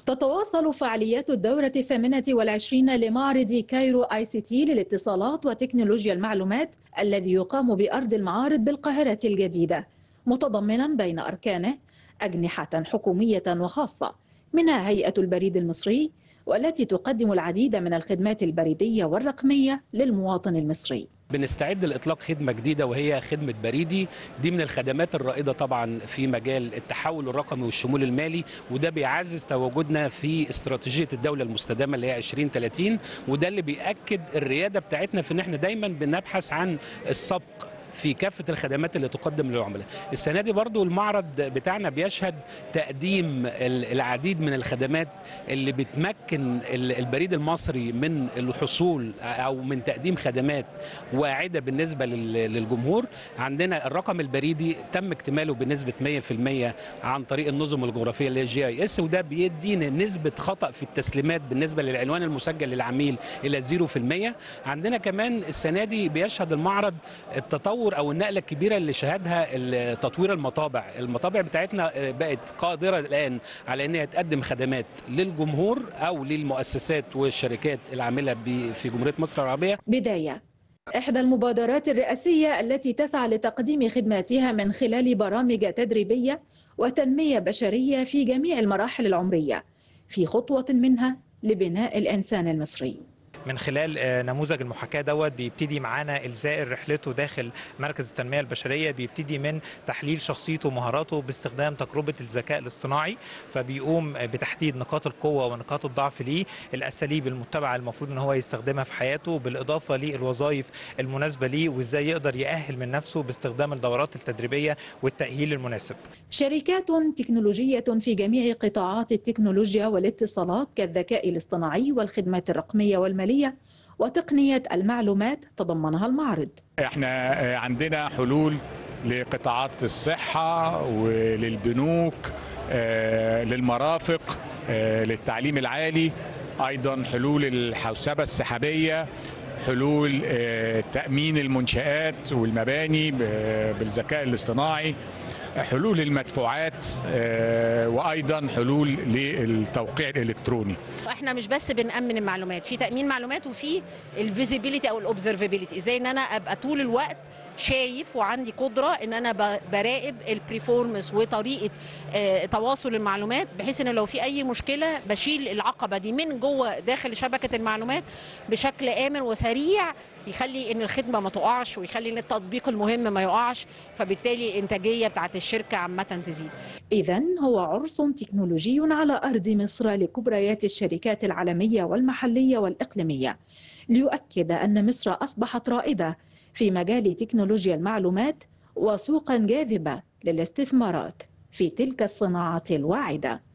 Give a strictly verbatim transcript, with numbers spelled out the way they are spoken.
تتواصل فعاليات الدورة الثامنة والعشرين لمعرض كايرو آي سي تي للاتصالات وتكنولوجيا المعلومات الذي يقام بأرض المعارض بالقاهرة الجديدة، متضمنا بين أركانه أجنحة حكومية وخاصة منها هيئة البريد المصري، والتي تقدم العديد من الخدمات البريدية والرقمية للمواطن المصري. بنستعد لإطلاق خدمة جديدة وهي خدمة بريدي، دي من الخدمات الرائدة طبعا في مجال التحول الرقمي والشمول المالي، وده بيعزز تواجدنا في استراتيجية الدولة المستدامة اللي هي عشرين ثلاثين، وده اللي بيأكد الريادة بتاعتنا في ان احنا دايما بنبحث عن السبق في كافة الخدمات اللي تقدم للعملاء. السنة دي برضو المعرض بتاعنا بيشهد تقديم العديد من الخدمات اللي بتمكن البريد المصري من الحصول أو من تقديم خدمات واعدة بالنسبة للجمهور. عندنا الرقم البريدي تم اكتماله بنسبة مية في المية عن طريق النظم الجغرافية اللي هي الجي اي اس، وده بيدينا نسبة خطأ في التسليمات بالنسبة للعنوان المسجل للعميل إلى صفر في المية. عندنا كمان السنة دي بيشهد المعرض التطور او النقله الكبيره اللي شهدها تطوير المطابع. المطابع بتاعتنا بقت قادره الان على انها تقدم خدمات للجمهور او للمؤسسات والشركات العامله في جمهوريه مصر العربيه. بدايه إحدى المبادرات الرئاسية التي تسعى لتقديم خدماتها من خلال برامج تدريبية وتنمية بشرية في جميع المراحل العمرية، في خطوة منها لبناء الإنسان المصري. من خلال نموذج المحاكاة دوت بيبتدي معانا الزائر رحلته داخل مركز التنمية البشرية، بيبتدي من تحليل شخصيته ومهاراته باستخدام تجربة الذكاء الاصطناعي، فبيقوم بتحديد نقاط القوة ونقاط الضعف ليه، الأساليب المتبعة المفروض ان هو يستخدمها في حياته، بالإضافة للوظائف المناسبة ليه وإزاي يقدر يأهل من نفسه باستخدام الدورات التدريبية والتأهيل المناسب. شركات تكنولوجية في جميع قطاعات التكنولوجيا والاتصالات كالذكاء الاصطناعي والخدمات الرقمية والمالية وتقنية المعلومات تضمنها المعرض. احنا عندنا حلول لقطاعات الصحة وللبنوك، للمرافق، للتعليم العالي، ايضا حلول الحوسبة السحابية، حلول تأمين المنشآت والمباني بالذكاء الاصطناعي، حلول المدفوعات، وايضا حلول للتوقيع الالكتروني. احنا مش بس بنأمن المعلومات، في تأمين معلومات وفي الفيزيبيليتي او الاوبزرفابيلتي، ازاي ان انا ابقى طول الوقت شايف وعندي قدره ان انا براقب البريفورمس وطريقه تواصل المعلومات، بحيث ان لو في اي مشكله بشيل العقبه دي من جوه داخل شبكه المعلومات بشكل امن وسريع، يخلي ان الخدمه ما تقعش ويخلي ان التطبيق المهم ما يقعش، فبالتالي الانتاجيه بتاعت الشركه عامه تزيد. إذن هو عرس تكنولوجي على أرض مصر لكبريات الشركات العالمية والمحلية والإقليمية، ليؤكد أن مصر أصبحت رائدة في مجال تكنولوجيا المعلومات وسوقا جاذبة للاستثمارات في تلك الصناعة الواعدة.